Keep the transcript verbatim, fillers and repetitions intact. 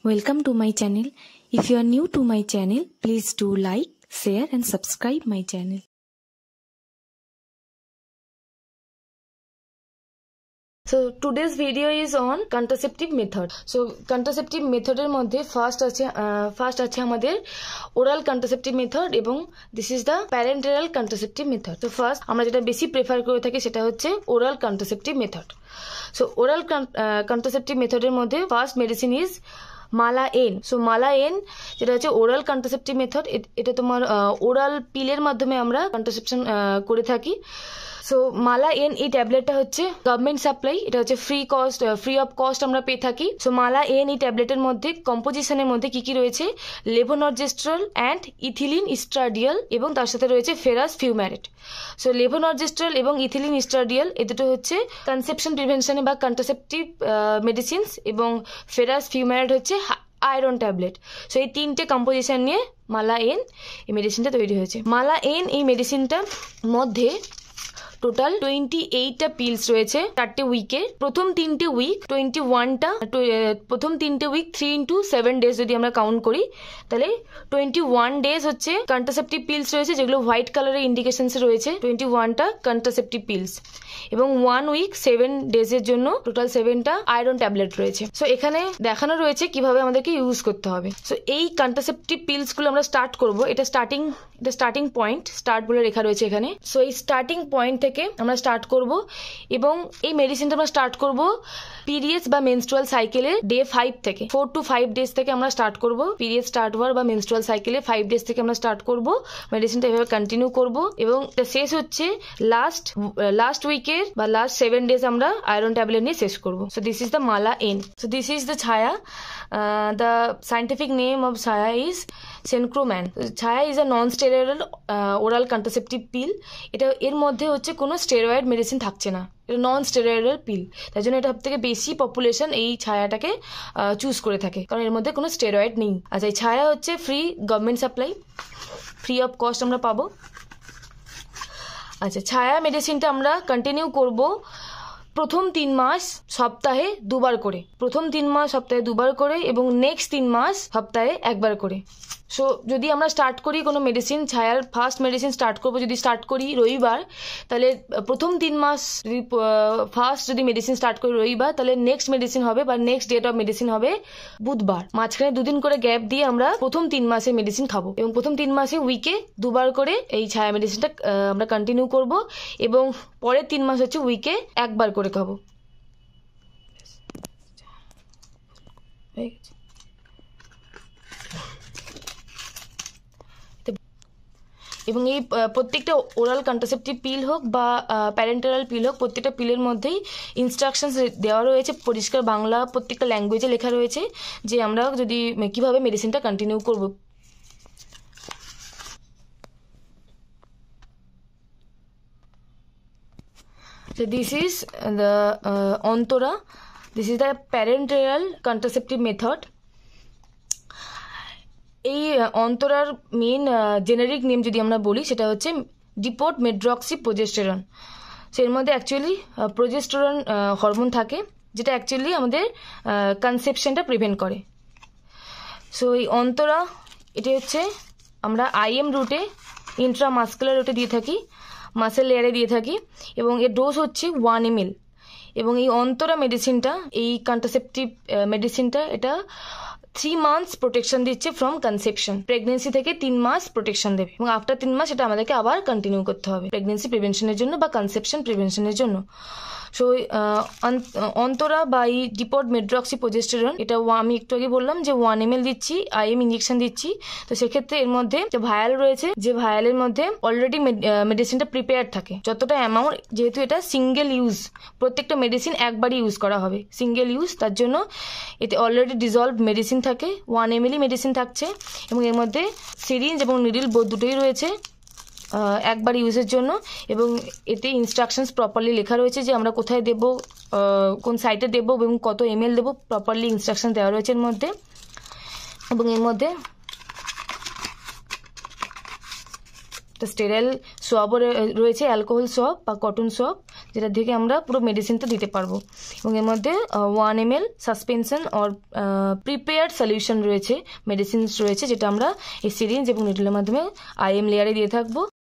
Welcome to my channel. If you are new to my channel, please do like, share and subscribe my channel. So today's video is on contraceptive method. So contraceptive method er moddhe first ache uh, first ache amader oral contraceptive method ebong this is the parenteral contraceptive method. So first amra jeta beshi prefer kore thaki seta hocche oral contraceptive method. So oral uh, contraceptive method er moddhe first medicine is Mala N so Mala N যেটা হচ্ছে oral contraceptive method এটা তোমার oral পিলের মাধ্যমে আমরা contraception করে থাকি so Mala N এই ট্যাবলেটটা হচ্ছে গভর্নমেন্ট সাপ্লাই এটা হচ্ছে free cost free of cost আমরা পেয়ে থাকি সো মালা এন এই ট্যাবলেটের মধ্যে কম্পোজিশনের মধ্যে কি কি রয়েছে লেভোনর্জেস্ট্রল অ্যান্ড ইথিলিন ইস্ট্রাডিয়াল এবং তার সাথে রয়েছে ফেরাস ফিউম্যারেট সো লেভোনর্জেস্ট্রল এবং ইথিলিন ইস্ট্রাডিয়াল এই দুটো হচ্ছে কনসেপশন প্রিভেনশনে বা কন্ট্রাসেপটিভ মেডিসিনস এবং ফেরাস ফিউম্যারেট হচ্ছে আয়রন ট্যাবলেট সো এই তিনটে কম্পোজিশন নিয়ে মালা এন এই মেডিসিনটা তৈরি হয়েছে মালা এন এই মেডিসিনটার মধ্যে টোটাল টোয়েন্টি এইটটা পিলস রয়েছে চারটে উইকে প্রথম তিনটে উইক টোয়েন্টি ওয়ানটা প্রথম তিনটে week three into seven days যদি আমরা কাউন্ট করি তাহলে টোয়েন্টি ওয়ান ডেজ হচ্ছে কন্ট্রাসেপটিভ পিলস রয়েছে যেগুলো হোয়াইট কালারের ইন্ডিকেশনস রয়েছে টোয়েন্টি ওয়ানটা কন্ট্রাসেপটিভ পিলস এবং ওয়ান উইক সেভেন ডেজের জন্য টোটাল সেভেনটা আয়রন ট্যাবলেট রয়েছে সো এখানে দেখানো রয়েছে কিভাবে আমাদেরকে ইউজ করতে হবে সো এই কন্ট্রাসেপটিভ পিলসগুলো আমরা স্টার্ট করব এটা স্টার্টিং এটা স্টার্টিং পয়েন্ট স্টার্ট বলে লেখা রয়েছে এখানে সো এই স্টার্টিং পয়েন্ট থেকে আমরা স্টার্ট করব এবং এই মেডিসিনটা আমরা স্টার্ট করব পিরিয়ডস বা মেনস্ট্রুয়াল সাইকেলের ডে ফাইভ থেকে ফোর টু ফাইভ ডেজ থেকে আমরা স্টার্ট করব পিরিয়ড স্টার্ট হওয়ার বা মেনস্ট্রুয়াল সাইকেলে ফাইভ ডেজ থেকে আমরা স্টার্ট করব মেডিসিনটা এভাবে কন্টিনিউ করব এবং এটা শেষ হচ্ছে লাস্ট লাস্ট উইকের বা লাস্ট সেভেন ডেজ আমরা আয়রন ট্যাবলেট নিয়ে শেষ করব so this is the Mala N so this is the Chhaya the scientific name of Chhaya is centchroman Chhaya is a non steroidal oral contraceptive pill এটা এর মধ্যে হচ্ছে কোনো স্টেরয়েড মেডিসিন থাকছে না এটা নন স্টেরয়েডাল পিল তাই জন্য এটা সব থেকে বেশি পপুলেশন এই ছায়াটাকে চুজ করে থাকে কারণ এর মধ্যে কোনো স্টেরয়েড নেই আচ্ছা এই ছায়া হচ্ছে free government supply free of cost আমরা পাবো আচ্ছা ছায়া মেডিসিনটা আমরা কন্টিনিউ করব প্রথম তিন মাস সপ্তাহে দুবার করে প্রথম তিন মাস সপ্তাহে দুবার করে এবং নেক্সট তিন মাস সপ্তাহে একবার করে সো যদি আমরা স্টার্ট করি কোনো মেডিসিন ছায়ার ফার্স্ট মেডিসিন স্টার্ট করবো যদি স্টার্ট করি রবিবার তাহলে প্রথম তিন মাস যদি ফার্স্ট যদি মেডিসিন স্টার্ট করি রবিবার তাহলে নেক্সট মেডিসিন হবে বা নেক্সট ডেট অফ মেডিসিন হবে বুধবার মাঝখানে দুদিন করে গ্যাপ দিয়ে আমরা প্রথম তিন মাসে মেডিসিন খাবো এবং প্রথম তিন মাসে উইকে দুবার করে এই ছায়া মেডিসিনটা আমরা কন্টিনিউ করব এবং পরের তিন মাস হচ্ছে উইকে একবার করে খাবো এবং এই প্রত্যেকটা ওরাল কন্ট্রাসেপটিভ পিল হোক বা প্যারেন্টারাল পিল হোক প্রত্যেকটা পিলের মধ্যেই ইনস্ট্রাকশনস দেওয়া রয়েছে পরিষ্কার বাংলা প্রত্যেকটা ল্যাঙ্গুয়েজে লেখা রয়েছে যে আমরা যদি কিভাবে মেডিসিনটা কন্টিনিউ করব So this is the uh, Ontora. This is the parenteral contraceptive method. এই অন্তরার মেইন জেনারিক নেম যদি আমরা বলি সেটা হচ্ছে ডিপোট মেড্রক্সি প্রোজেস্টেরন সো এর মধ্যে অ্যাকচুয়ালি প্রোজেস্টেরন হরমোন থাকে যেটা অ্যাকচুয়ালি আমাদের কনসেপশনটা প্রিভেন্ট করে সো এই অন্তরা এটা হচ্ছে আমরা আইএম রুটে ইন্ট্রামাস্কুলার রুটে দিয়ে থাকি মাসেল লেয়ারে দিয়ে থাকি এবং এর ডোজ হচ্ছে ওয়ান এম এল এবং এই অন্তরা মেডিসিনটা এই কন্ট্রাসেপটিভ মেডিসিনটা এটা থ্রি মান্থস প্রোটেকশন দিচ্ছে ফ্রম কনসেপশন প্রেগনেন্সি থেকে তিন মাস প্রোটেকশন দেবে এবং আফটার তিন মাস এটা আমাদেরকে আবার কন্টিনিউ করতে হবে প্রেগনেন্সি প্রিভেনশনের জন্য বা কনসেপশন প্রিভেনশনের জন্য সো অন্তরা বা এই ডিপোট মেড্রক্সি প্রোজেস্টেরন এটা আমি একটু আগে বললাম যে ওয়ান এম এল দিচ্ছি আইএম ইঞ্জেকশন দিচ্ছি তো সেক্ষেত্রে এর মধ্যে যে ভায়াল রয়েছে যে ভায়ালের মধ্যে অলরেডি মেডিসিনটা প্রিপেয়ার থাকে যতটা অ্যামাউন্ট যেহেতু এটা সিঙ্গেল ইউজ প্রত্যেকটা মেডিসিন একবারই ইউজ করা হবে সিঙ্গেল ইউজ তার জন্য এতে অলরেডি ডিজলভ মেডিসিন থাকে ওয়ান এম এলই মেডিসিন থাকছে এবং এর মধ্যে সিরিঞ্জ এবং নিডল বোধ দুটোই রয়েছে একবার ইউজের জন্য এবং এতে ইনস্ট্রাকশনস প্রপারলি লেখা রয়েছে যে আমরা কোথায় দেব কোন সাইটে দেব এবং কত এমএল দেব প্রপারলি ইনস্ট্রাকশন দেওয়া রয়েছে এর মধ্যে এবং এর মধ্যে স্টেরাইল সোয়াবও রয়েছে অ্যালকোহল সোয়াব বা কটন সোয়াব যেটা থেকে আমরা পুরো মেডিসিনটা দিতে পারবো। এবং এর মধ্যে one M L suspension or prepared solution রয়েছে, মেডিসিনস রয়েছে, যেটা আমরা এই সিরিঞ্জ এবং নিডলের মাধ্যমে আইএম লেয়ারে দিয়ে থাকবো।